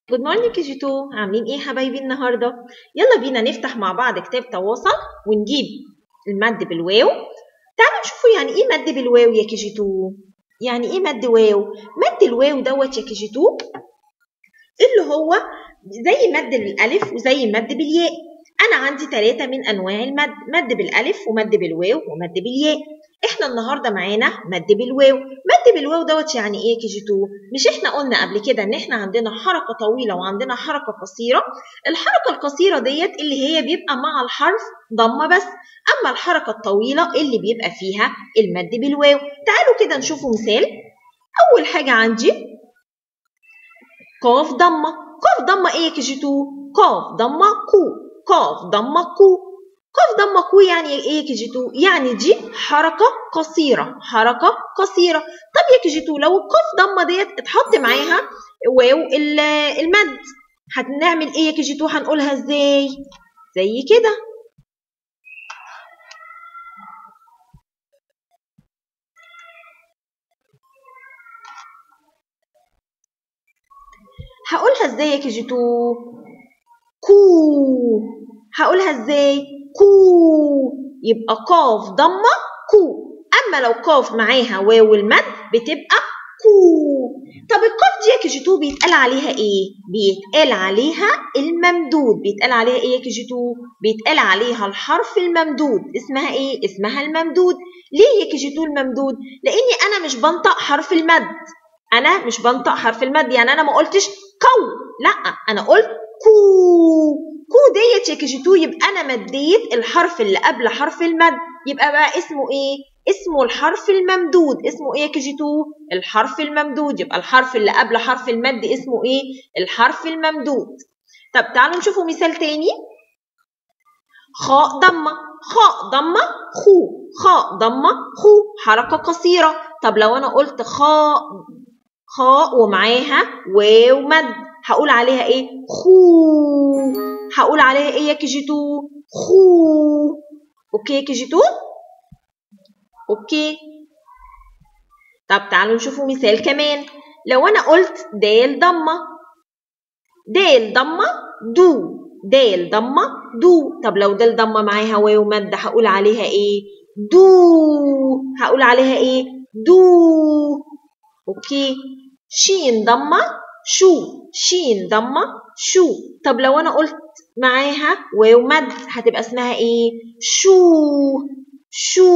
جود مورنينج كي جي 2. عاملين ايه حبايبي النهارده؟ يلا بينا نفتح مع بعض كتاب تواصل ونجيب المد بالواو. تعالوا نشوفوا يعني ايه مد بالواو يا كي جي 2. يعني ايه مد واو؟ مد الواو دوت يا كي جي 2 اللي هو زي مد الالف وزي مد بالياء. انا عندي 3 من انواع المد، مد بالالف ومد بالواو ومد بالياء. احنا النهارده معانا مد بالواو. مد بالواو دوت يعني ايه كي جي 2؟ مش احنا قلنا قبل كده ان احنا عندنا حركه طويله وعندنا حركه قصيره؟ الحركه القصيره ديت اللي هي بيبقى مع الحرف ضمه بس، اما الحركه الطويله اللي بيبقى فيها المد بالواو. تعالوا كده نشوفوا مثال. اول حاجه عندي قاف ضمه. قاف ضمه ايه يا كي جي 2؟ قاف ضمه كو. قاف ضمه كو. قاف ضمه كو يعني ايه يا كي جي 2؟ يعني دي حركه قصيره، حركه قصيره. طب يا كي جي 2 لو القاف ضمه ديت اتحط معاها واو المد، هنعمل ايه يا كي جي 2؟ هنقولها ازاي؟ زي كده. هقولها ازاي يا كي جي 2؟ كو. هقولها ازاي؟ كو. يبقى قاف ضمه كو. اما لو قاف معاها واو المد بتبقى كو. طب القاف دي يا كي جي 2 بيتقال عليها ايه؟ بيتقال عليها الممدود. بيتقال عليها ايه يا كي جي 2؟ بيتقال عليها الحرف الممدود. اسمها ايه؟ اسمها الممدود. ليه يا كي جي 2 الممدود؟ لاني انا مش بنطق حرف المد. انا مش بنطق حرف المد، يعني انا ما قلتش كو، لا انا قلت كو. كو ديت يا كي جي 2 يبقى انا مديت الحرف اللي قبل حرف المد، يبقى بقى اسمه ايه؟ اسمه الحرف الممدود. اسمه ايه يا كي جي 2؟ الحرف الممدود. يبقى الحرف اللي قبل حرف المد اسمه ايه؟ الحرف الممدود. طب تعالوا نشوفوا مثال تاني. خاء ضمه. خاء ضمه خو. خاء ضمه خو، حركه قصيره. طب لو انا قلت خاء ومعاها واو مد، هقول عليها ايه؟ خو. هقول عليها ايه يا كي جي 2؟ خو. اوكي يا كي جي 2؟ اوكي. طب تعالوا نشوفوا مثال كمان. لو انا قلت دال ضمه. دال ضمه دو. دال ضمه دو. طب لو دال ضمه معاها واو مد هقول عليها ايه؟ دو. هقول عليها ايه؟ دو. اوكي. شين ضمه شو. شين ضمه شو. طب لو انا قلت معاها واو مد هتبقى اسمها ايه؟ شو. شو.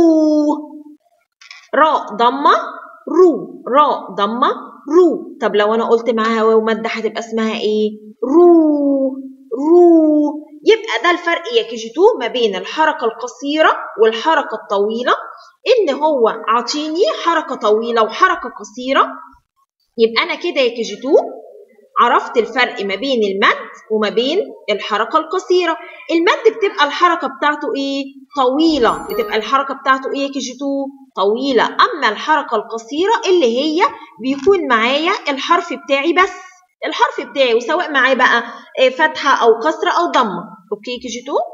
راء ضمه رو. راء ضمه رو. طب لو انا قلت معاها واو مد هتبقى اسمها ايه؟ رو. رو. يبقى ده الفرق يا كي جي 2 ما بين الحركه القصيره والحركه الطويله. ان هو عاطيني حركه طويله وحركه قصيره، يبقى انا كده يا كي جي 2 عرفت الفرق ما بين المد وما بين الحركه القصيره. المد بتبقى الحركه بتاعته ايه؟ طويله. بتبقى الحركه بتاعته ايه يا كي جي 2؟ طويله. اما الحركه القصيره اللي هي بيكون معايا الحرف بتاعي بس، الحرف بتاعي، وسواء معاه بقى فتحه او كسره او ضمه. اوكي يا كي جي 2؟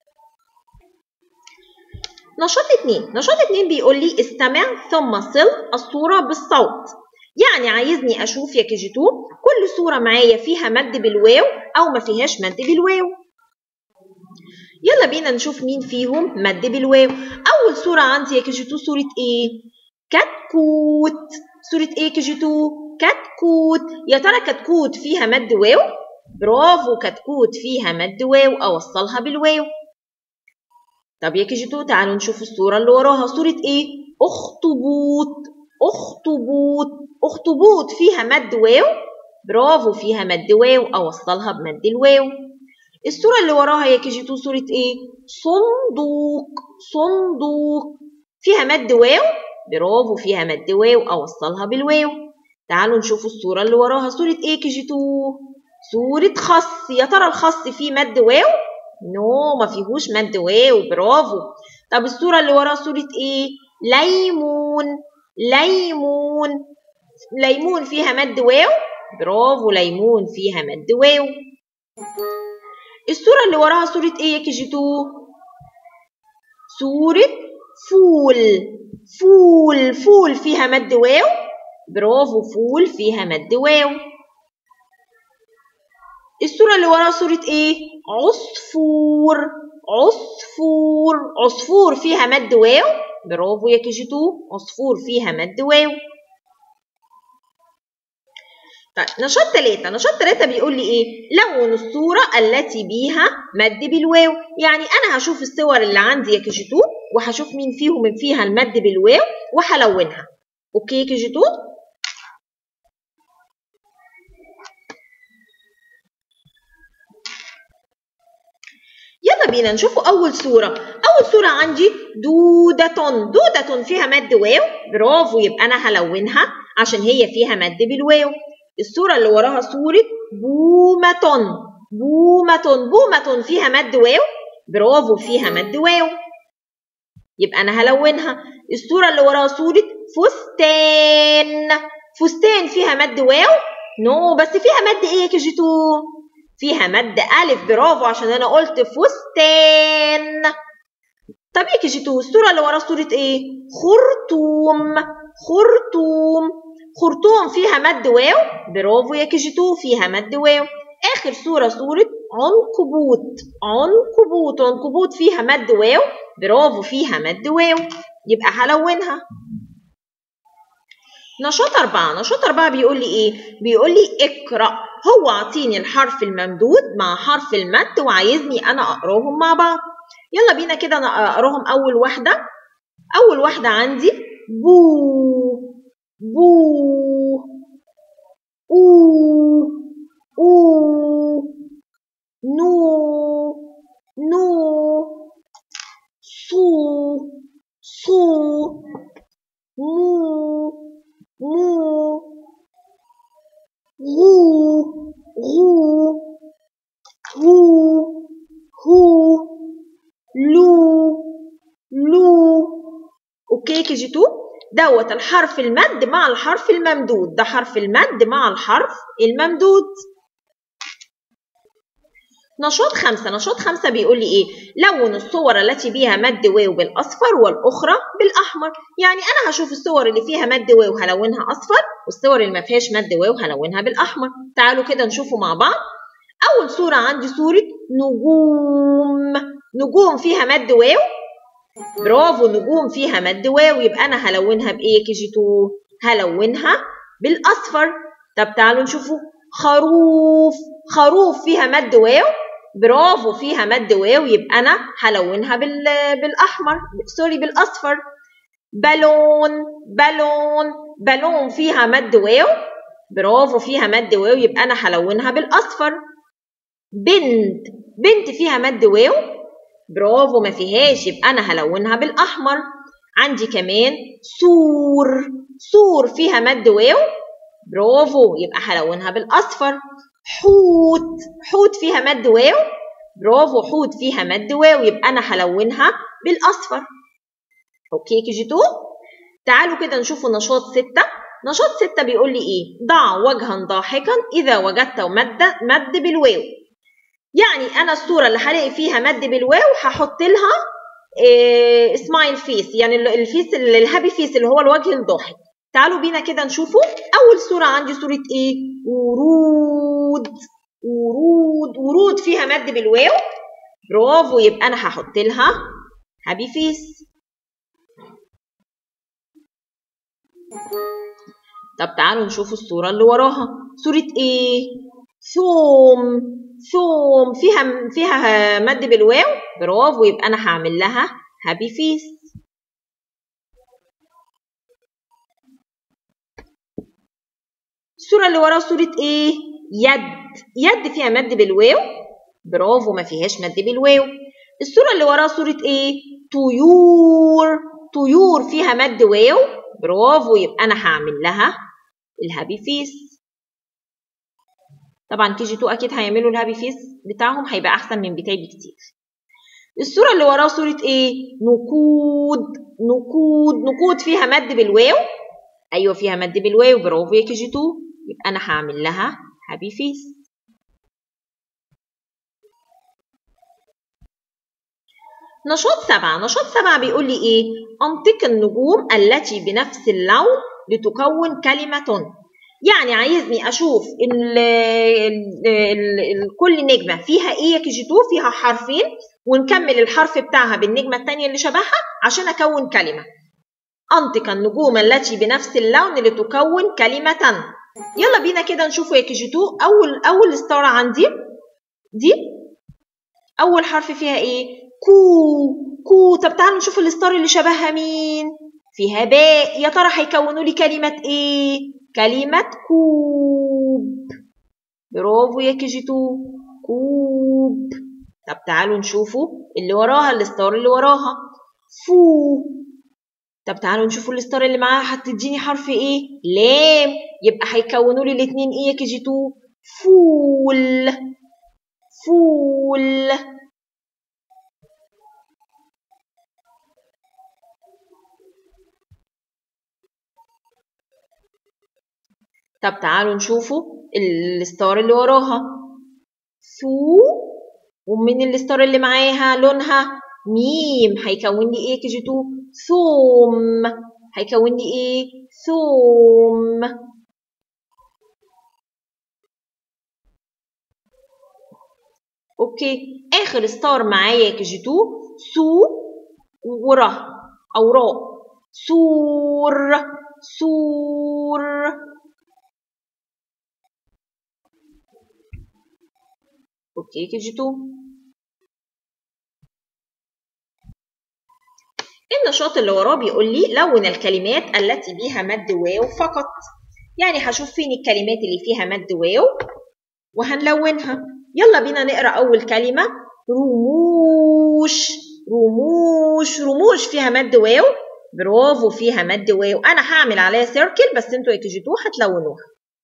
نشاط 2. نشاط 2 بيقول لي استمع ثم صل الصوره بالصوت. يعني عايزني اشوف يا كي جي 2 كل صوره معايا فيها مد بالواو او ما فيهاش مد بالواو. يلا بينا نشوف مين فيهم مد بالواو. اول صوره عندي يا كي جي 2 صوره ايه؟ كتكوت. صوره ايه يا كي جي 2؟ كتكوت. يا ترى كتكوت فيها مد واو؟ برافو، كتكوت فيها مد واو، اوصلها بالواو. طب يا كي جي 2 تعالوا نشوف الصوره اللي وراها. صوره ايه؟ اخطبوط. اخطبوط. اخطبوط فيها مد واو؟ برافو، فيها مد واو، اوصلها بمد الواو. الصوره اللي وراها يا كي جي 2 صوره ايه؟ صندوق. صندوق فيها مد واو؟ برافو، فيها مد واو، اوصلها بالواو. تعالوا نشوف الصوره اللي وراها. صوره ايه كي جي 2؟ صوره خس. يا ترى الخس فيه مد واو؟ نو، ما فيهوش مد واو، برافو. طب الصوره اللي وراها صوره ايه؟ ليمون. ليمون. ليمون فيها مد واو؟ برافو، ليمون فيها مد واو. الصورة اللي وراها صورة ايه يا كي جي 2؟ صورة فول. فول. فول فيها مد واو؟ برافو، فول فيها مد واو. الصورة اللي وراها صورة ايه؟ عصفور. عصفور. عصفور فيها مد واو. برافو يا KG2. عصفور فيها مد واو. طيب نشاط 3. نشاط 3 بيقول لي ايه؟ لون الصورة التي بيها مد بالواو. يعني انا هشوف الصور اللي عندي يا KG2 وهشوف مين فيها المد بالواو وهلونها. اوكي يا KG2؟ يلا بينا نشوفوا أول صورة. أول صورة عندي دودة. دودة فيها مد واو. برافو، يبقى أنا هلونها عشان هي فيها مد بالواو. الصورة اللي وراها صورة بومة. بومة فيها مد واو. برافو، فيها مد واو، يبقى أنا هلونها. الصورة اللي وراها صورة فستان. فستان فيها مد واو؟ نو، بس فيها مد إيه يا KG2؟ فيها مد ألف. برافو، عشان أنا قلت فستان. طب يا KG2 الصورة اللي ورا صورة إيه؟ خرطوم. خرطوم فيها مد واو. برافو يا KG2، فيها مد واو. آخر صورة صورة عنكبوت فيها مد واو. برافو، فيها مد واو، يبقى هلونها. نشاط 4. نشاط 4 بيقول لي ايه؟ بيقول لي اقرأ. هو عطيني الحرف الممدود مع حرف المد وعايزني انا اقراهم مع بعض. يلا بينا كده انا اقراهم. اول واحدة عندي بو. او. نو. صو. مو. هو. لو. اوكي KG2 دوت الحرف المد مع الحرف الممدود. ده حرف المد مع الحرف الممدود. نشاط 5. نشاط 5 بيقول لي ايه؟ لون الصور التي بيها مد واو بالاصفر والاخرى بالاحمر. يعني انا هشوف الصور اللي فيها مد واو هلونها اصفر، والصور اللي ما فيهاش مد واو هلونها بالاحمر. تعالوا كده نشوفوا مع بعض. اول صورة عندي صورة نجوم فيها مد واو. برافو، نجوم فيها مد واو، يبقى انا هلونها بايه KG2؟ هلونها بالاصفر. طب تعالوا نشوفوا خروف فيها مد واو. برافو، فيها مد واو، يبقى انا هلونها بالاحمر، سوري بالاصفر. بالون فيها مد واو. برافو، فيها مد واو، يبقى انا هلونها بالاصفر. بنت فيها مد واو. برافو، ما فيهاش، يبقى انا هلونها بالاحمر. عندي كمان سور فيها مد واو. برافو، يبقى هلونها بالاصفر. حوت فيها مد واو. برافو، حوت فيها مد واو، يبقى انا هلونها بالاصفر. اوكي KG2؟ تعالوا كده نشوفوا نشاط 6. نشاط 6 بيقول لي ايه؟ ضع وجها ضاحكا اذا وجدت مد بالواو. يعني انا الصوره اللي هلاقي فيها مد بالواو هحط لها سمايل فيس، يعني الفيس الهابي فيس اللي هو الوجه الضاحك. تعالوا بينا كده نشوفوا. اول صوره عندي صوره ايه؟ ورود فيها مد بالواو. برافو، يبقى انا هحط لها هابي فيس. طب تعالوا نشوفوا الصوره اللي وراها صوره ايه؟ ثوم فيها مد بالواو. برافو، يبقى انا هعمل لها هابي فيس. الصورة اللي وراها صورة ايه؟ يد فيها مد بالواو. برافو، ما فيهاش مد بالواو. الصورة اللي وراها صورة ايه؟ طيور فيها مد واو. برافو، يبقى انا هعمل لها الهابي فيس. طبعا KG2 اكيد هيعملوا الهابي فيس بتاعهم هيبقى احسن من بتاعي بكتير. الصورة اللي وراها صورة ايه؟ نقود فيها مد بالواو. ايوه فيها مد بالواو، برافو يا KG2، يبقى انا هعمل لها هابي فيس. نشاط 7. نشاط 7 بيقول لي ايه؟ انطق النجوم التي بنفس اللون لتكون كلمة. يعني عايزني اشوف كل نجمه فيها ايه يا كي جي 2؟ فيها حرفين، ونكمل الحرف بتاعها بالنجمه الثانيه اللي شبهها عشان اكون كلمه. انطق النجوم التي بنفس اللون لتكون كلمه. يلا بينا كده نشوفوا يا كي جي 2. اول استاره عندي دي اول حرف فيها ايه؟ كو. طب تعالوا نشوف الاستاره اللي شبهها مين؟ فيها باء. يا ترى هيكونوا لي كلمه ايه؟ كلمه كوب. برافو يا كي جي 2، كوب. طب تعالوا نشوفوا اللي وراها، الاستاره اللي وراها فو. طب تعالوا نشوفوا الاستاره اللي معاها هتديني حرف ايه؟ لام. يبقى هيكونوا لي الاثنين ايه يا كي جي 2؟ فول. فول. طب تعالوا نشوفوا الستار اللي وراها ثو، ومن الستار اللي معاها لونها ميم، هيكون لي ايه كي جي 2؟ ثوم. هيكون لي ايه؟ ثوم. اوكي، اخر ستار معايا كي جي 2 سو ورا او راء. سور. سور. اوكي كي جي 2. النشاط اللي وراه بيقول لي لون الكلمات التي بها مد واو فقط. يعني هشوف فين الكلمات اللي فيها مد واو وهنلونها. يلا بينا نقرا اول كلمه رموش. رموش. رموش فيها مد واو. برافو، فيها مد واو. انا هعمل عليها سيركل بس انتوا يا كي جي 2 هتلونوها.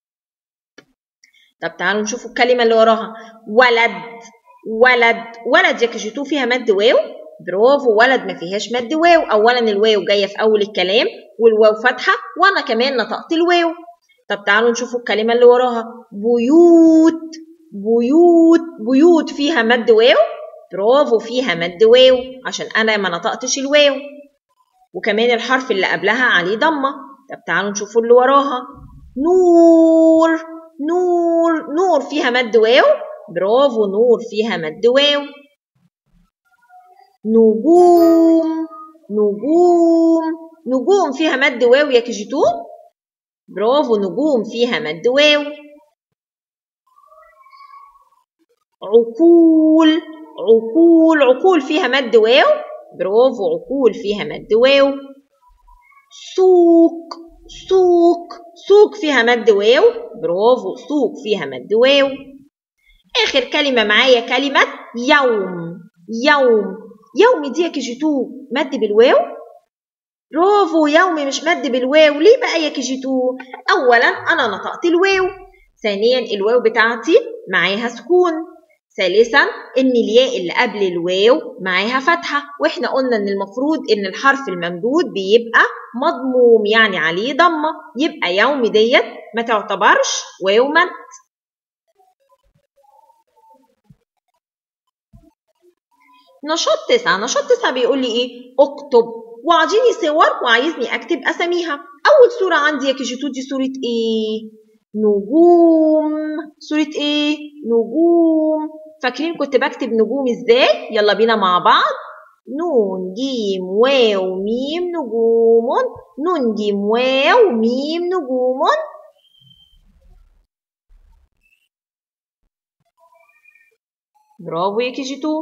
طب تعالوا نشوفوا الكلمه اللي وراها ولد. ولد. ولد يا كي جي 2 فيها مد واو. برافو، ولد ما فيهاش مد واو. اولا الواو جايه في اول الكلام والواو فاتحه وانا كمان نطقت الواو. طب تعالوا نشوفوا الكلمه اللي وراها بيوت. بيوت. بيوت فيها مد واو. برافو، فيها مد واو عشان انا ما نطقتش الواو، وكمان الحرف اللي قبلها عليه ضمه. طب تعالوا نشوفوا اللي وراها نور. نور. نور فيها مد واو. برافو، نور فيها مد واو. نجوم. نجوم. نجوم فيها مد واو يا كي جي 2. برافو، نجوم فيها مد واو. عقول. عقول. عقول فيها مد واو. برافو، عقول فيها مد واو. سوق. سوق. سوق فيها مد واو. برافو، سوق فيها مد واو. آخر كلمة معايا كلمة يوم. يوم. يوم دي يا كي جي 2 مد بالواو. برافو، يوم مش مد بالواو. ليه بقى يا كي جي 2؟ أولا أنا نطقت الواو، ثانيا الواو بتاعتي معاها سكون، ثالثا ان الياء اللي قبل الواو معاها فتحه، واحنا قلنا ان المفروض ان الحرف الممدود بيبقى مضموم يعني عليه ضمه، يبقى يوم ديت ما تعتبرش واو مد. نشاط 9. نشاط 9 بيقول لي ايه؟ اكتب، وعاطيني صور وعايزني اكتب اساميها. اول صوره عندي يا كي جي 2 دي صوره ايه؟ نجوم. صوره ايه؟ نجوم. فاكرين كنت بكتب نجوم ازاي؟ يلا بينا مع بعض. نون جيم واو ميم نجوم. نون جيم واو ميم نجوم. برافو يا كي جي 2.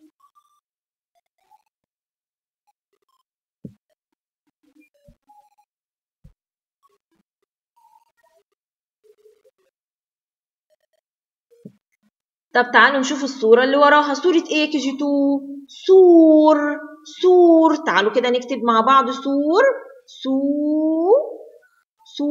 طب تعالوا نشوف الصورة اللي وراها. صورة ايه يا كي جي 2؟ سور. سور. تعالوا كده نكتب مع بعض سور. سو.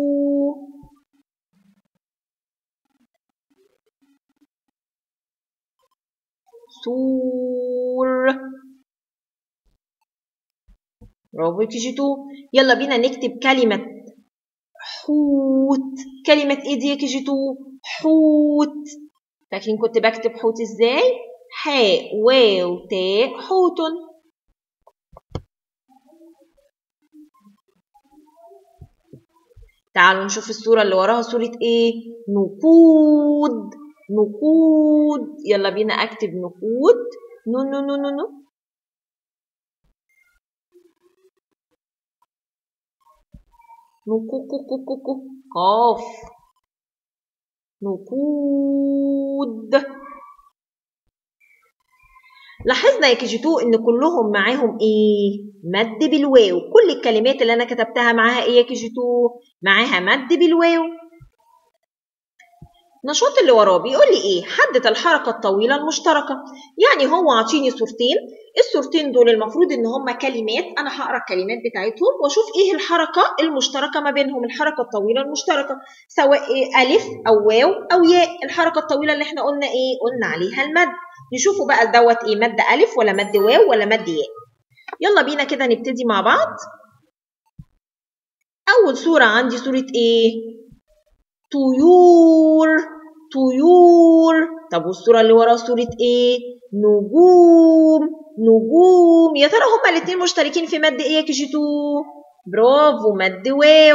سور. برافو يا كي جي 2. يلا بينا نكتب كلمة حوت. كلمة ايه دي يا كي جي 2؟ حوت. فاكرين كنت بكتب حوت ازاي؟ حاء واو تاء حوت. تعالوا نشوف الصورة اللي وراها صورة ايه؟ نقود. نقود. يلا بينا اكتب نقود. نو نو نو نو نو. نقود. قاف. نقود. لاحظنا يا كي جي 2 ان كلهم معاهم ايه؟ مد بالواو. كل الكلمات اللي انا كتبتها معاها ايه يا كي جي 2؟ معاها مد بالواو. النشاط اللي وراه بيقول لي ايه؟ حدد الحركه الطويله المشتركه. يعني هو عاطيني صورتين، الصورتين دول المفروض ان هم كلمات، انا هقرا الكلمات بتاعتهم واشوف ايه الحركه المشتركه ما بينهم، الحركه الطويله المشتركه، سواء إيه الف او واو او ياء. الحركه الطويله اللي احنا قلنا ايه؟ قلنا عليها المد. نشوفوا بقى دوت ايه؟ مد الف ولا مد واو ولا مد ياء؟ يلا بينا كده نبتدي مع بعض. اول صوره عندي صوره ايه؟ طيور. طيور. طب والصورة اللي ورا صورة ايه؟ نجوم. نجوم. يا ترى هما الاتنين مشتركين في مد ايه يا كي جي 2؟ برافو، مد واو.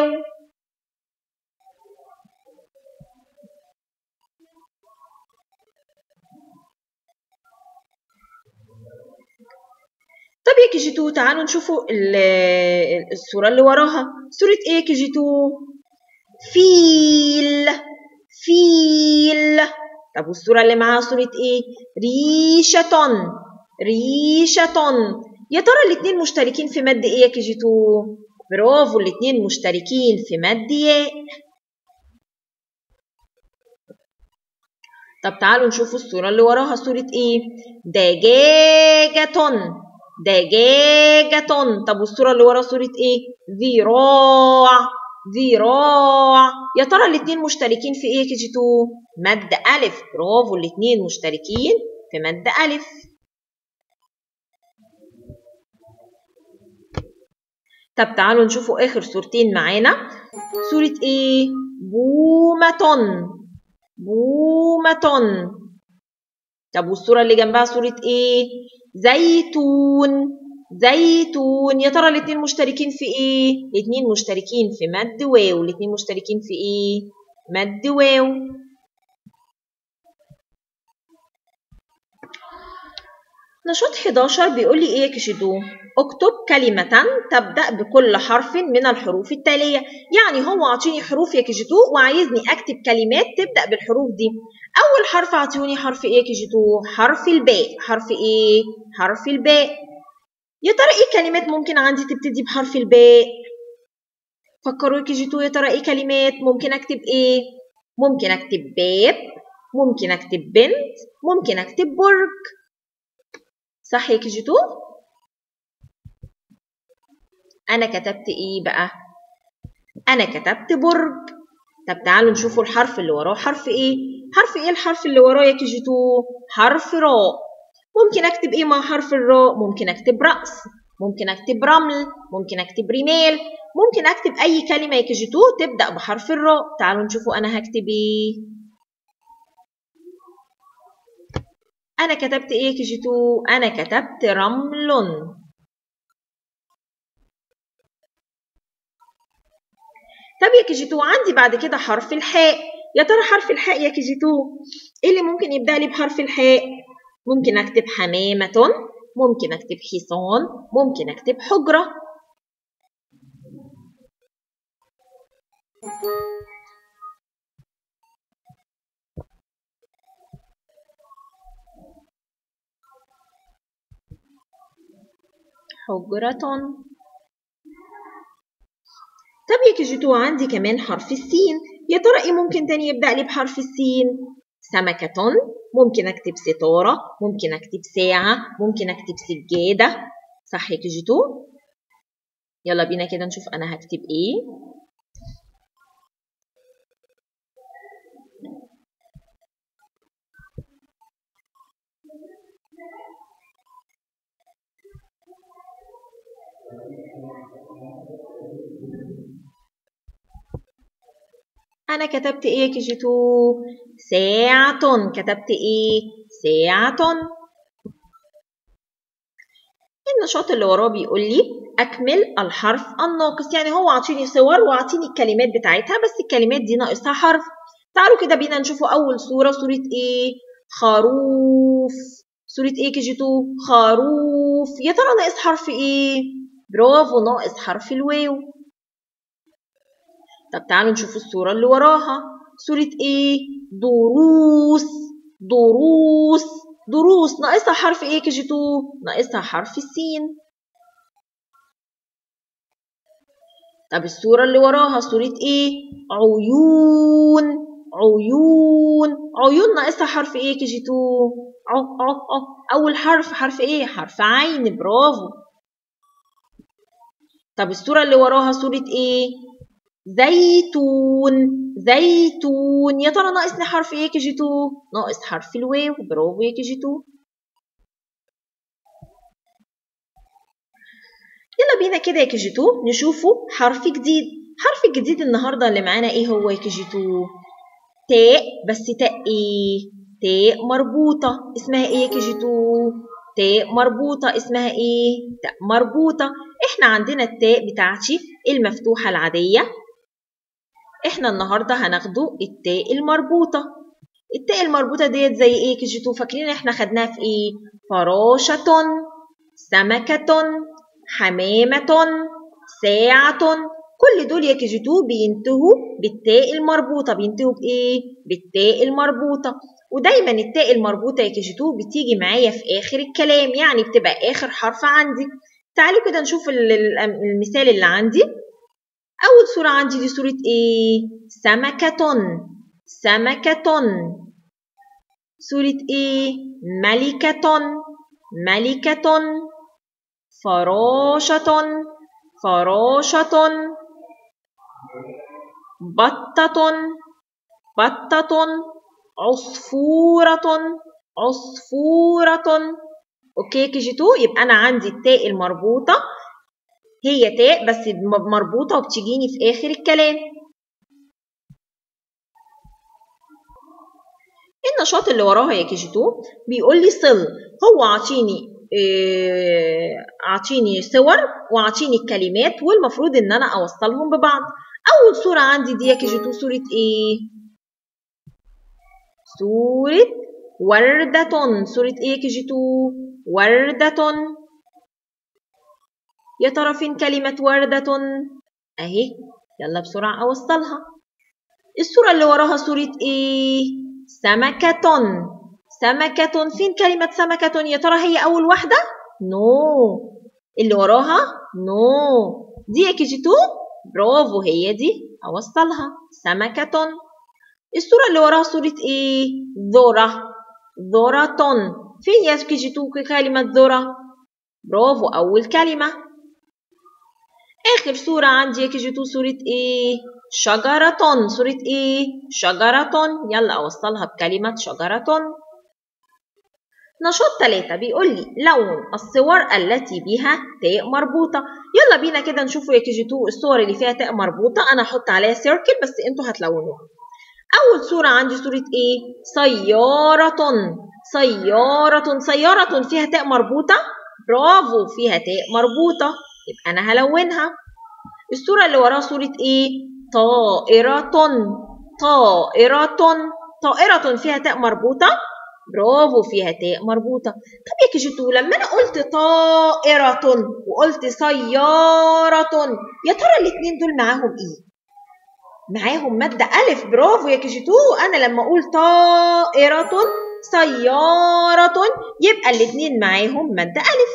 طب يا كي جي 2 تعالوا نشوفوا الصورة اللي وراها صورة ايه يا كي جي 2؟ فيل. فيل. طب والصورة اللي معاها صورة ايه؟ ريشة. ريشة. يا ترى الاتنين مشتركين في مد ايه يا كي جي 2؟ برافو، الاتنين مشتركين في مد ياء. طب تعالوا نشوفوا الصورة اللي وراها صورة ايه؟ دجاجة. دجاجة. طب والصورة اللي ورا صورة ايه؟ ذراع. ذراع. يا ترى الاتنين مشتركين في ايه يا كي جي 2؟ مد ألف. برافو، الاتنين مشتركين في مد ألف. طب تعالوا نشوفوا آخر صورتين معانا. صورة ايه؟ بومة. بومة. طب والصورة اللي جنبها صورة ايه؟ زيتون. زيتون. يا ترى الاتنين مشتركين في ايه؟ الاتنين مشتركين في مد واو. الاتنين مشتركين في ايه؟ مد واو. نشاط 11 بيقول لي ايه يا كشدو؟ اكتب كلمة تبدأ بكل حرف من الحروف التالية. يعني هو عاطيني حروف يا كيجي 2 وعايزني اكتب كلمات تبدأ بالحروف دي. أول حرف عاطيوني حرف ايه يا كيجي 2؟ حرف الباء. حرف ايه؟ حرف الباء. يا ترى ايه كلمات ممكن عندي تبتدي بحرف الباء؟ فكروا يا كيجي 2، يا ترى ايه كلمات ممكن اكتب ايه؟ ممكن اكتب باب، ممكن اكتب بنت، ممكن اكتب برج. صح يا كيجي 2؟ أنا كتبت إيه بقى؟ أنا كتبت برج. طب تعالوا نشوفوا الحرف اللي وراه حرف إيه؟ حرف إيه الحرف اللي وراه يا كي جي 2؟ حرف راء. ممكن أكتب إيه مع حرف الراء؟ ممكن أكتب رأس، ممكن أكتب رمل، ممكن أكتب رمال، ممكن أكتب أي كلمة يا كي جي 2 تبدأ بحرف الراء. تعالوا نشوفوا أنا هكتب إيه؟ أنا كتبت إيه يا كي جي 2؟ أنا كتبت رمل. طب يا كي جي 2 عندي بعد كده حرف الحاء. يا ترى حرف الحاء يا كي جي 2 ايه اللي ممكن يبدأ لي بحرف الحاء؟ ممكن اكتب حمامة، ممكن اكتب حصان، ممكن اكتب حجرة. حجرة. طب يا كي جي 2 عندي كمان حرف السين. يا ترى ايه ممكن تاني يبدأ لي بحرف السين؟ سمكة، ممكن اكتب ستارة، ممكن اكتب ساعة، ممكن اكتب سجادة. صح يا كي جي 2؟ يلا بينا كده نشوف انا هكتب ايه. أنا كتبت إيه يا كي جي 2؟ ساعة. كتبت إيه؟ ساعة. النشاط اللي وراه بيقول لي أكمل الحرف الناقص، يعني هو عاطيني صور وعاطيني الكلمات بتاعتها بس الكلمات دي ناقصها حرف. تعالوا كده بينا نشوفوا أول صورة، صورة إيه؟ خروف. صورة إيه KG2؟ خروف. يا ترى ناقص حرف إيه؟ برافو، ناقص حرف الواو. طب تعالوا نشوف الصورة اللي وراها، صورة إيه؟ دروس. دروس. دروس ناقصها حرف إيه KG2؟ ناقصها حرف السين. طب الصورة اللي وراها صورة إيه؟ عيون. عيون. عيون ناقصها حرف إيه KG2؟ أول حرف إيه؟ حرف عين. برافو. طب الصورة اللي وراها صورة إيه؟ زيتون. زيتون. يا ترى ناقصني حرف إيه KG2؟ ناقص حرف الواو. برافو يا KG2. يلا بينا كده يا KG2 نشوفوا حرف جديد. حرف الجديد النهارده اللي معانا إيه هو يا KG2؟ تاء، بس تاء إيه؟ تاء مربوطة. اسمها إيه يا KG2؟ تاء مربوطة. اسمها إيه؟ تاء مربوطة. إحنا عندنا التاء بتاعتي المفتوحة العادية، إحنا النهاردة هناخده التاء المربوطة. التاء المربوطة ديت زي إيه KG2؟ فاكرين إحنا خدناها في إيه؟ فراشة، سمكة، حمامة، ساعة. كل دول يا KG2 بينتهوا بالتاء المربوطة. بينتهوا بإيه؟ بالتاء المربوطة. ودايما التاء المربوطة يا KG2 بتيجي معايا في آخر الكلام، يعني بتبقى آخر حرف عندي. تعالوا كده نشوف المثال اللي عندي. أول صورة عندي دي صورة إيه؟ سمكة. سمكة. صورة إيه؟ ملكة. ملكة. فراشة. فراشة. بطة. بطة. عصفورة. عصفورة. أوكي KG2، يبقى أنا عندي التاء المربوطة هي تاء بس مربوطة وبتجيني في آخر الكلام. النشاط اللي وراها يا KG2 بيقول لي صل. هو عاطيني صور وعاطيني الكلمات والمفروض ان انا اوصلهم ببعض. اول صورة عندي دي يا KG2 صورة ايه؟ صورة وردة. صورة ايه يا KG2؟ وردة. يا ترى فين كلمة وردة؟ اهي، يلا بسرعة اوصلها. الصورة اللي وراها صورة ايه؟ سمكة. سمكة. فين كلمة سمكة؟ يا ترى هي أول واحدة؟ نو. اللي وراها؟ نو. دي يا KG2؟ برافو، هي دي، أوصلها. سمكة. الصورة اللي وراها صورة إيه؟ ذرة. ذرة. فين يا KG2 كلمة ذرة؟ برافو، أول كلمة. آخر صورة عندي يا KG2 صورة إيه؟ شجرة. صورة إيه؟ شجرة. يلا أوصلها بكلمة شجرة. نشاط 3 بيقول لي لون الصور التي بها تاء مربوطة. يلا بينا كده نشوفوا يا KG2 الصور اللي فيها تاء مربوطة. أنا هحط عليها سيركل بس أنتوا هتلونوها. أول صورة عندي صورة إيه؟ سيارة. سيارة. سيارة فيها تاء مربوطة. برافو، فيها تاء مربوطة، يبقى أنا هلونها. الصورة اللي وراها صورة إيه؟ طائرة. طائرة. طائرة فيها تاء مربوطة. برافو، فيها تاء مربوطة. طب يا KG2 لما أنا قلت طائرة وقلت سيارة، يا ترى الاتنين دول معاهم إيه؟ معاهم مادة ألف. برافو يا KG2، أنا لما أقول طائرة سيارة يبقى الاتنين معاهم مادة ألف.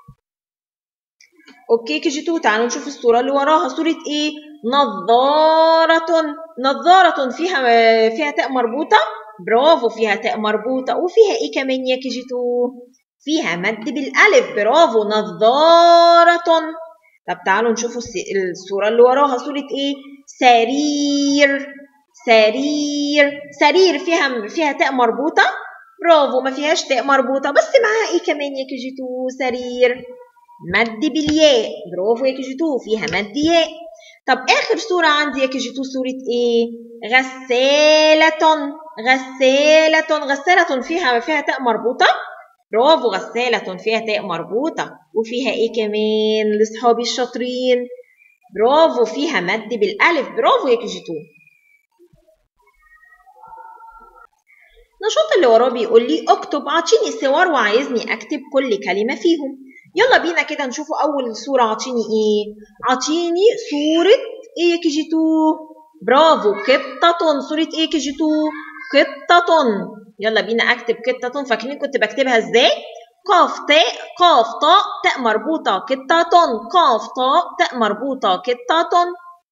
أوكي KG2، تعالوا نشوف الصورة اللي وراها صورة إيه؟ نظارة. نظارة فيها تاء مربوطة. برافو، فيها تاء مربوطة. وفيها إيه كمان يا KG2؟ فيها مد بالألف. برافو، نظارة. طب تعالوا نشوفوا الصورة اللي وراها صورة إيه؟ سرير. سرير. سرير فيها تاء مربوطة. برافو، ما فيهاش تاء مربوطة بس معاها إيه كمان يا KG2؟ سرير مد بالياء. برافو يا KG2، فيها مد ياء. طب آخر صورة عندي يا KG2 صورة إيه؟ غسالة. غسالة. غسالة فيها تاء مربوطة. برافو، غسالة فيها تاء مربوطة، وفيها ايه كمان لاصحابي الشاطرين؟ برافو، فيها مد بالالف. برافو يا كي جي 2. النشاط اللي وراه بيقول لي اكتب، عطيني صور وعايزني اكتب كل كلمة فيهم. يلا بينا كده نشوفوا اول صورة. عطيني ايه؟ عطيني صورة ايه يا كي جي 2؟ برافو، قطة. صورة ايه كي جي 2؟ قطة. يلا بينا اكتب قطة. فاكرين كنت بكتبها ازاي؟ قاف تاء، قاف طاء، تاء مربوطة، قطة. قاف طاء، تاء مربوطة، قطة.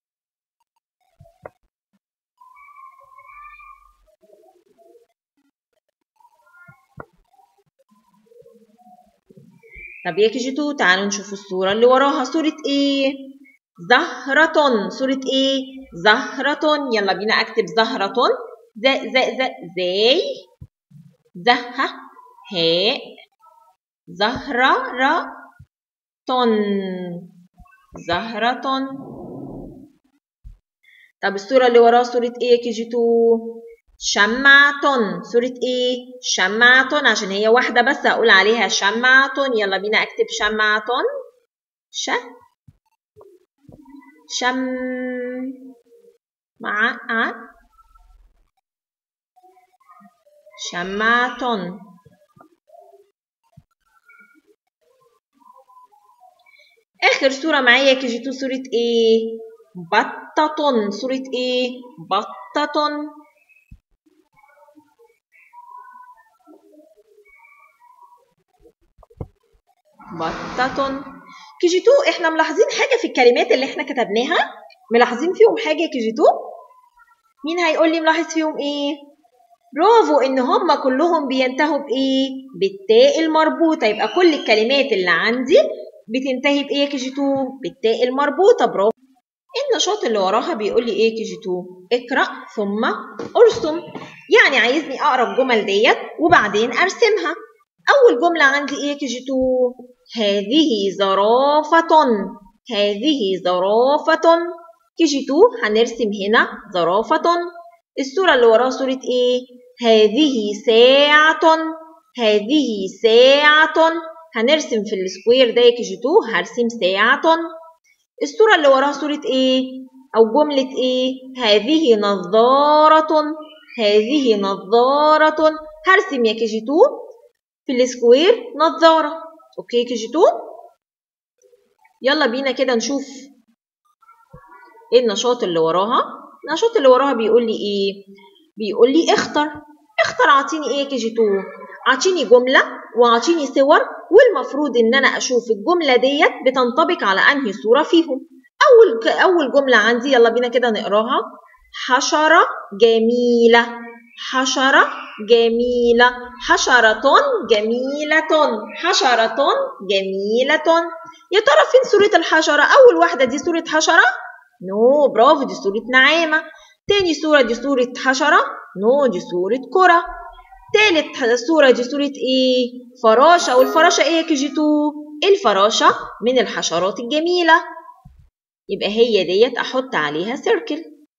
طب يا كي جي 2 تعالوا نشوف الصورة اللي وراها. صورة ايه؟ زهرة. صورة ايه؟ زهرة. يلا بينا اكتب زهرة. زي زه هاء زهرة زهرة. طب الصورة اللي وراها صورة ايه يا كي جي 2؟ شمعة. صورة ايه؟ شمعة، عشان هي واحدة بس هقول عليها شمعة. يلا بينا اكتب شمعة. شمعة. آخر صورة معايا يا كي جي 2 صورة إيه؟ بطة. صورة إيه؟ بطة. بطة. كي جي 2 إحنا ملاحظين حاجة في الكلمات اللي إحنا كتبناها؟ ملاحظين فيهم حاجة يا كي جي 2؟ مين هيقول لي ملاحظ فيهم إيه؟ برافو، إن هما كلهم بينتهوا بإيه؟ بالتاء المربوطة. يبقى كل الكلمات اللي عندي بتنتهي بإيه يا كي جي 2؟ بالتاء المربوطة. برافو. النشاط اللي وراها بيقول لي ايه كي جي 2؟ اقرأ ثم ارسم. يعني عايزني اقرا الجمل ديت وبعدين ارسمها. اول جملة عندي ايه كي جي 2؟ هذه زرافة. هذه زرافة. كي جي 2 هنرسم هنا زرافة. الصورة اللي وراها صورة ايه؟ هذه ساعة. هذه ساعة. هنرسم في السكوير ده يا كي جي 2 هرسم ساعة. الصورة اللي وراها صورة إيه؟ أو جملة إيه؟ هذه نظارة. هذه نظارة. هرسم يا كي جي 2 في السكوير نظارة. أوكي كي جي 2؟ يلا بينا كده نشوف إيه النشاط اللي وراها. النشاط اللي وراها بيقول لي إيه؟ بيقول لي اختر. اختر. عطيني إيه كي جي 2؟ عطيني جملة وعطيني صور، والمفروض إن أنا أشوف الجملة ديت بتنطبق على أنهي صورة فيهم. أول جملة عندي يلا بينا كده نقراها. حشرة جميلة. حشرة جميلة. حشرة جميلة. حشرة جميلة. يا ترى فين صورة الحشرة؟ أول واحدة دي صورة حشرة؟ نو، برافو، دي صورة نعامة. تاني صورة دي صورة حشرة؟ نو، دي صورة كرة. تالت صورة دي صورة إيه؟ فراشة. والفراشة إيه يا كي جي 2؟ الفراشة من الحشرات الجميلة. يبقى هي ديت أحط عليها سيركل.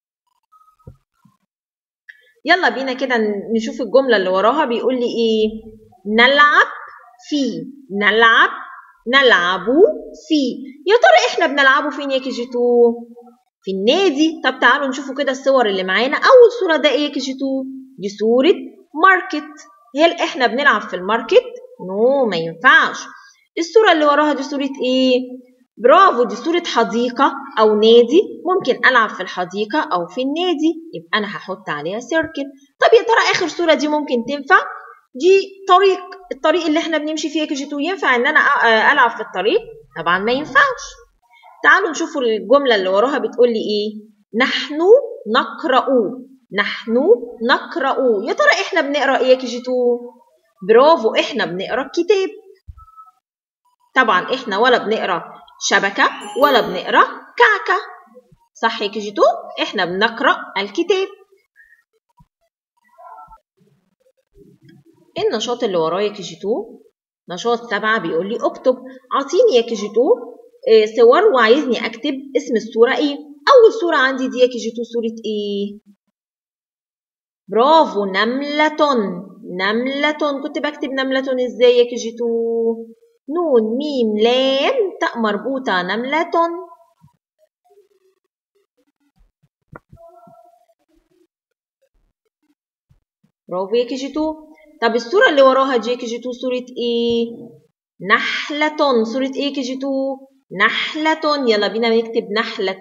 يلا بينا كده نشوف الجملة اللي وراها. بيقول لي إيه؟ نلعب في. نلعب. نلعب في. يا ترى إحنا بنلعبوا فين يا كي جي 2؟ في النادي. طب تعالوا نشوفوا كده الصور اللي معانا. أول صورة ده إيه يا كي جي 2؟ دي صورة ماركت. هل إحنا بنلعب في الماركت؟ نو، ما ينفعش. الصورة اللي وراها دي صورة إيه؟ برافو، دي صورة حديقة أو نادي. ممكن ألعب في الحديقة أو في النادي. يبقى أنا هحط عليها سيركل. طب يا ترى آخر صورة دي ممكن تنفع؟ دي الطريق اللي إحنا بنمشي فيه يا كي جي 2. ينفع إن أنا ألعب في الطريق؟ طبعا ما ينفعش. تعالوا نشوفوا الجملة اللي وراها بتقول لي إيه؟ نحن نقرأ. نحن نقرأ. يا ترى إحنا بنقرأ إيه يا كي جي 2؟ برافو، إحنا بنقرأ الكتاب. طبعا إحنا ولا بنقرأ شبكة ولا بنقرأ كعكة. صح يا كي جي 2؟ إحنا بنقرأ الكتاب. النشاط اللي ورايا كي جي 2 نشاط 7 بيقول لي اكتب. عطيني يا كي جي 2 صور وعايزني أكتب اسم الصورة إيه؟ أول صورة عندي دي يا كي جي 2 صورة إيه؟ برافو، نملة. نملة. كنت بكتب نملة ازاي يا كي جي 2؟ نون ميم لام تاء مربوطة نملة. برافو يا كي جي 2. طب الصورة اللي وراها دي يا كي جي 2 صورة ايه؟ نحلة. صورة ايه يا كي جي 2؟ نحلة. يلا بينا نكتب نحلة.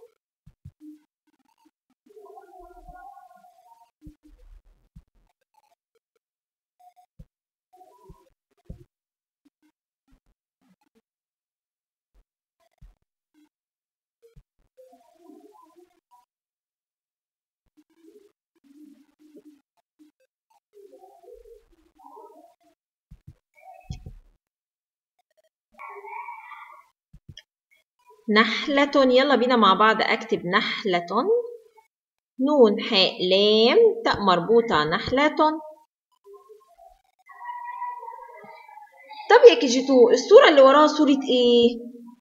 نحلة. يلا بينا مع بعض أكتب نحلة. نون حاء لام تاء مربوطة نحلة. طب يا كي جي 2 الصورة اللي وراها صورة ايه؟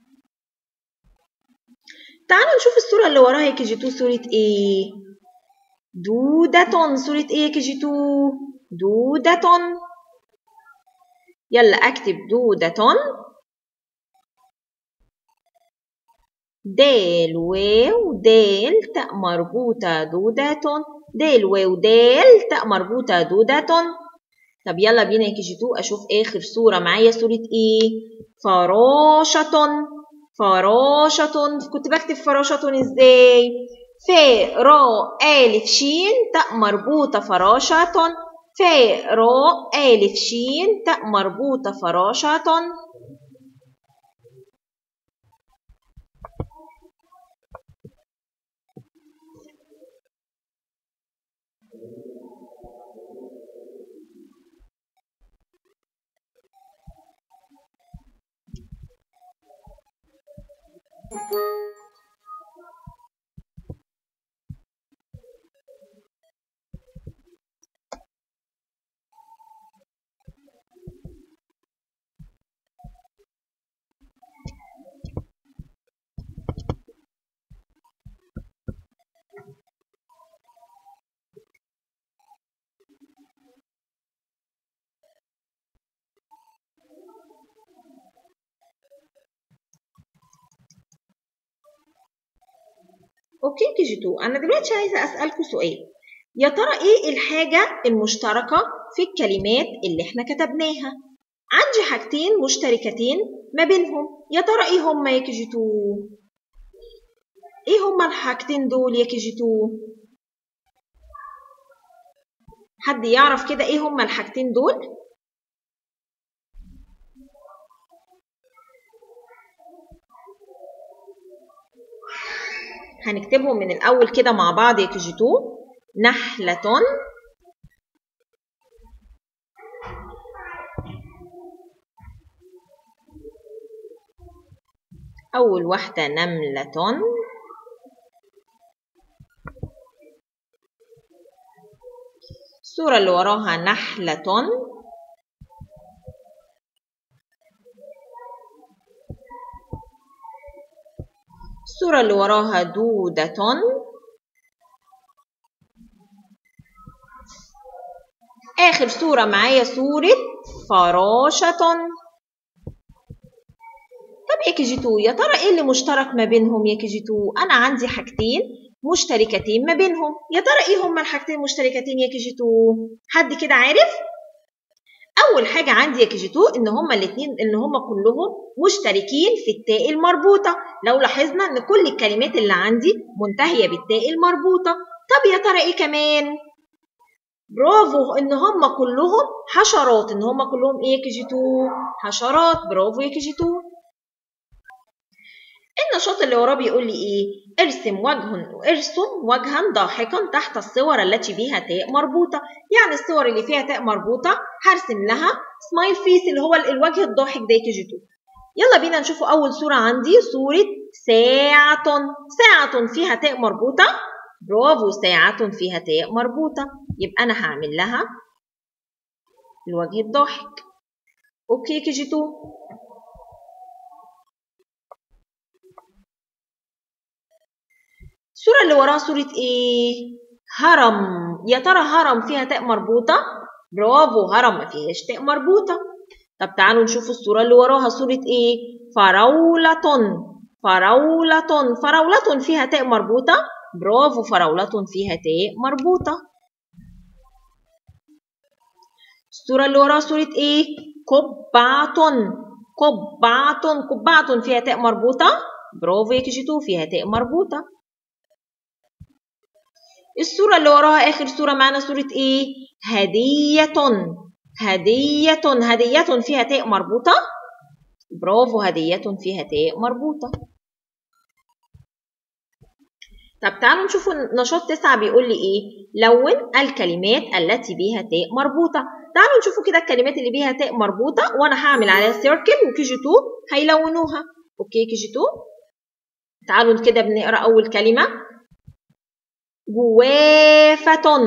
تعالوا نشوف الصورة اللي وراها يا كي جي 2 صورة ايه؟ دودة. صورة ايه يا كي جي 2؟ دودة. يلا أكتب دودة. دال واو دال تاء مربوطة دودة. دال واو دال تاء مربوطة دودة. طب يلا بينا يا كي جي 2 أشوف آخر صورة معايا صورة إيه؟ فراشة. فراشة. كنت بكتب فراشة إزاي؟ فاء راء ألف شين تاء مربوطة فراشة. فاء راء ألف شين تاء مربوطة فراشة. اوكي كي جي 2 انا دلوقتي عايزه اسالكم سؤال. يا ترى ايه الحاجه المشتركه في الكلمات اللي احنا كتبناها؟ عندي حاجتين مشتركتين ما بينهم، يا ترى ايه هما يا كي جي 2؟ ايه هما الحاجتين دول يا كي جي 2؟ حد يعرف كده ايه هما الحاجتين دول؟ هنكتبهم من الاول كده مع بعض يا كي جي 2. نحله. أول واحدة نملة. الصورة اللي وراها نحلة. الصورة اللي وراها دودة. آخر صورة معايا صورة فراشة. طب يا كي جي 2 يا ترى ايه اللي مشترك ما بينهم يا كي جي 2؟ أنا عندي حاجتين مشتركتين ما بينهم، يا ترى ايه هما الحاجتين المشتركتين يا كي جي 2؟ حد كده عارف؟ أول حاجة عندي يا كي جي 2 إن هما الاتنين إن هما كلهم مشتركين في التاء المربوطة. لو لاحظنا إن كل الكلمات اللي عندي منتهية بالتاء المربوطة. طب يا ترى إيه كمان؟ برافو إن هما كلهم حشرات. إن هما كلهم إيه يا كي جي 2؟ حشرات. برافو يا كي جي 2. النشاط اللي وراه بيقول لي إيه؟ ارسم وجها ضاحكا تحت الصور التي بها تاء مربوطة. يعني الصور اللي فيها تاء مربوطة هرسم لها سمايل فيس اللي هو الوجه الضاحك ده يا كي جي 2. يلا بينا نشوف أول صورة عندي صورة ساعة. ساعة فيها تاء مربوطة. برافو ساعة فيها تاء مربوطة، يبقى أنا هعمل لها الوجه الضاحك. أوكي كي جي 2. الصورة اللي وراها صورة إيه؟ هرم. يا ترى هرم فيها تاء مربوطة؟ برافو، هرم ما فيهاش تاء مربوطة. طب تعالوا نشوف الصورة اللي وراها، صورة ايه؟ فراولة. فراولة، فراولة فيها تاء مربوطة. برافو، فراولة فيها تاء مربوطة. الصورة اللي وراها صورة ايه؟ قبعة. قبعة فيها تاء مربوطة. برافو يا KG2 فيها تاء مربوطة. الصورة اللي وراها آخر صورة معانا صورة ايه؟ هدية. هدية فيها تاء مربوطة. برافو، هدية فيها تاء مربوطة. طب تعالوا نشوف نشاط 9 بيقول لي ايه؟ لون الكلمات التي بها تاء مربوطة. تعالوا نشوفوا كده الكلمات اللي بيها تاء مربوطة، وانا هعمل عليها سيركل وKG2 هيلونوها. اوكي KG2؟ تعالوا كده بنقرا اول كلمة. جوافة.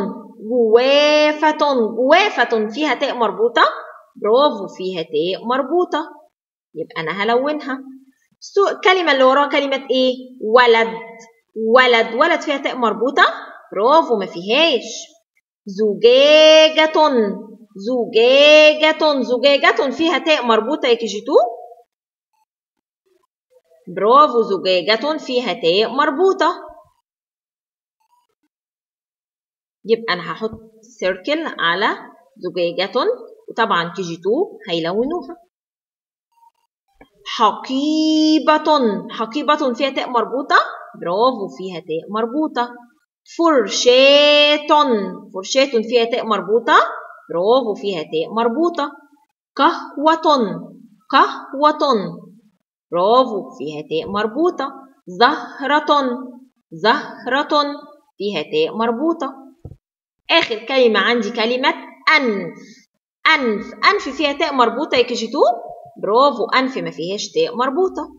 جوافة فيها تاء مربوطة. برافو، فيها تاء مربوطة، يبقى انا هلونها. الكلمة اللي وراها كلمة ايه؟ ولد. ولد فيها تاء مربوطة. برافو، ما فيهاش. زجاجة. زجاجة فيها تاء مربوطة يا KG2. برافو، زجاجة فيها تاء مربوطة، يبقى أنا هحط سيركل على زجاجة، وطبعا KG2 هيلونوها. حقيبة فيها تاء مربوطة. برافو، فيها تاء مربوطة. فرشاة فيها تاء مربوطة. برافو، فيها تاء مربوطة. قهوة. برافو، فيها تاء مربوطة. زهرة فيها تاء مربوطة. آخر كلمة عندي كلمة أنف فيها تاء مربوطة يا KG2. برافو، أنف ما فيهاش تاء مربوطة.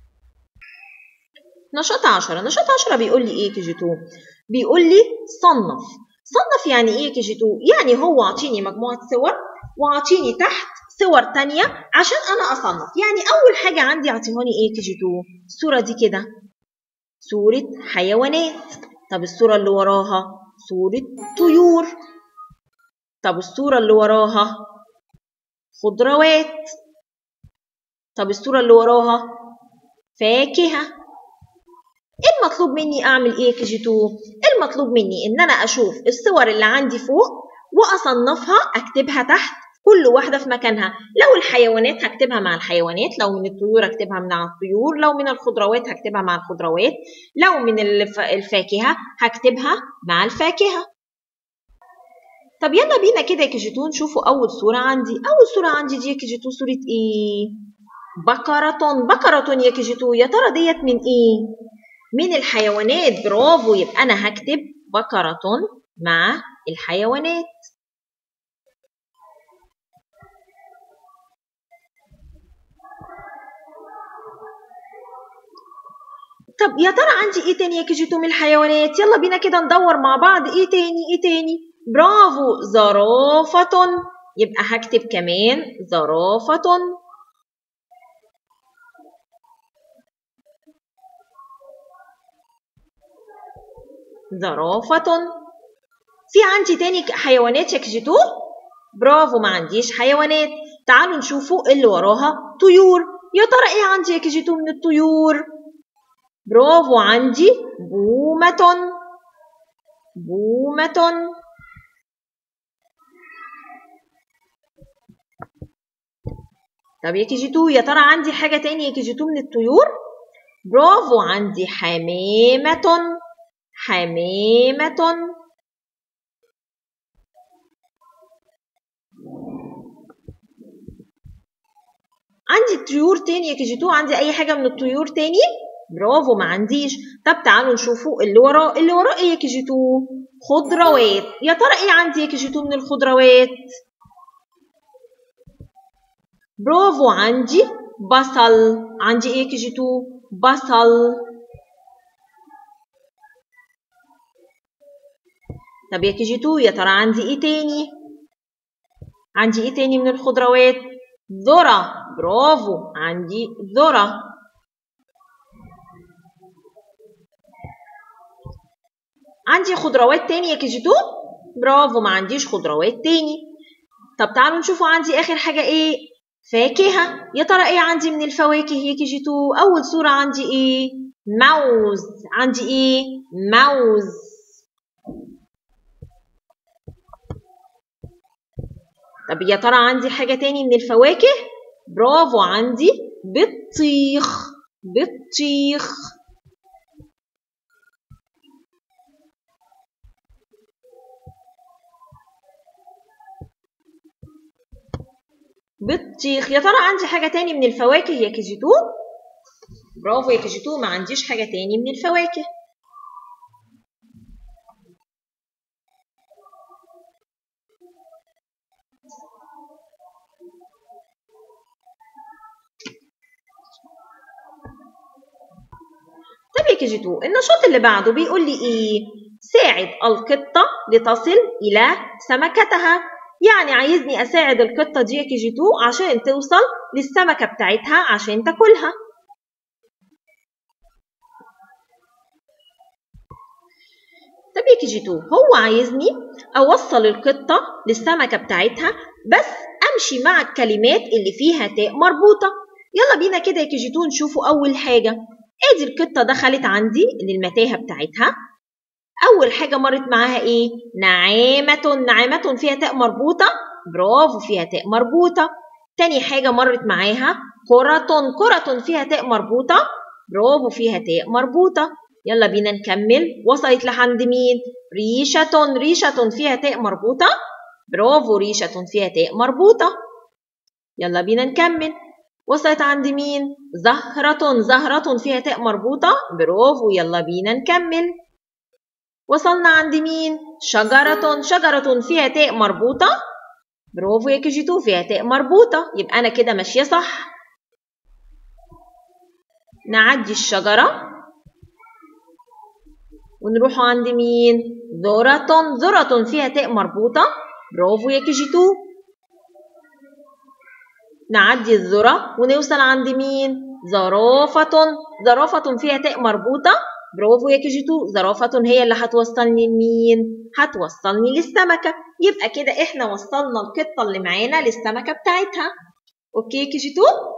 نشاط 10 بيقول لي ايه KG2؟ بيقول لي صنف يعني ايه KG2؟ يعني هو عطيني مجموعة صور وعطيني تحت صور تانية عشان انا اصنف. يعني اول حاجة عندي عطيهاني ايه KG2؟ الصورة دي كده صورة حيوانات. طب الصورة اللي وراها صورة طيور. طب الصورة اللي وراها خضروات. طب الصورة اللي وراها فاكهة. ايه المطلوب مني اعمل ايه KG2؟ المطلوب مني ان انا اشوف الصور اللي عندي فوق واصنفها، اكتبها تحت كل واحدة في مكانها. لو الحيوانات هكتبها مع الحيوانات، لو من الطيور هكتبها مع الطيور، لو من الخضروات هكتبها مع الخضروات، لو من الفاكهة هكتبها مع الفاكهة. طب يلا بينا كده يا KG2 نشوفوا اول صورة عندي. اول صورة عندي دي يا KG2 صورة ايه؟ بقرة يا KG2. يا ترى ديت من ايه؟ من الحيوانات. برافو، يبقى أنا هكتب بقرة مع الحيوانات. طب يا ترى عندي ايه تاني يا KG2 من الحيوانات؟ يلا بينا كده ندور مع بعض. ايه تاني؟ برافو، زرافة. يبقى هكتب كمان زرافة. في عندي تاني حيوانات يا KG2؟ برافو، ما عنديش حيوانات. تعالوا نشوفوا اللي وراها طيور. يا ترى ايه عندي يا KG2 من الطيور؟ برافو، عندي بومة. طب يا KG2 يا ترى عندي حاجة تاني يا KG2 من الطيور؟ برافو، عندي حمامة. عندي طيور تاني يا KG2؟ عندي أي حاجة من الطيور تاني؟ برافو، ما عنديش. طب تعالوا نشوفوا اللي وراه ايه يا KG2؟ خضروات. يا ترى ايه عندي يا KG2 من الخضروات؟ برافو، عندي بصل. عندي ايه يا KG2؟ بصل. طب يا KG2 يا ترى عندي ايه تاني؟ عندي ايه تاني من الخضروات؟ ذرة. برافو، عندي ذرة. عندي خضروات تاني يا KG2؟ برافو، ما عنديش خضروات تاني. طب تعالوا نشوفوا عندي آخر حاجة إيه؟ فاكهة. يا ترى إيه عندي من الفواكه يا كي جي 2؟ أول صورة عندي إيه؟ موز. عندي إيه؟ موز. طب يا ترى عندي حاجة تاني من الفواكه؟ برافو، عندي بطيخ. بطيخ. بطيخ. يا ترى عندي حاجة تاني من الفواكه يا كي جي 2؟ برافو يا كي جي 2، ما عنديش حاجة تاني من الفواكه. طب يا كي جي 2 النشاط اللي بعده بيقول لي ايه؟ ساعد القطة لتصل إلى سمكتها. يعني عايزني أساعد القطة دي يا كي جي 2 عشان توصل للسمكة بتاعتها عشان تاكلها. طب يا كي جي 2 هو عايزني أوصل القطة للسمكة بتاعتها، بس أمشي مع الكلمات اللي فيها تاء مربوطة. يلا بينا كده يا كي جي 2 نشوفوا أول حاجة. ادي القطة دخلت عندي للمتاهة بتاعتها. أول حاجة مرت معاها إيه؟ نعامة. نعامة فيها تاء مربوطة. برافو، فيها تاء مربوطة. تاني حاجة مرت معاها كرة. كرة فيها تاء مربوطة. برافو، فيها تاء مربوطة. يلا بينا نكمل. وصلت لحد مين؟ ريشة. ريشة فيها تاء مربوطة. برافو، ريشة فيها تاء مربوطة. يلا بينا نكمل. وصلت عند مين؟ زهرة. زهرة فيها تاء مربوطة. برافو، يلا بينا نكمل. وصلنا عند مين؟ شجرة. شجرة فيها تاء مربوطة. برافو يا كي جي 2، فيها تاء مربوطة. يبقى أنا كده ماشية صح. نعدي الشجرة ونروح عند مين؟ ذرة. ذرة فيها تاء مربوطة. برافو يا كي جي 2. نعدي الذرة ونوصل عند مين؟ زرافة. زرافة فيها تاء مربوطة. برافو يا كي جي 2. زرافة هي اللي هتوصلني لمين؟ هتوصلني للسمكة. يبقى كده احنا وصلنا القطة اللي معانا للسمكة بتاعتها. اوكي يا كي جي 2؟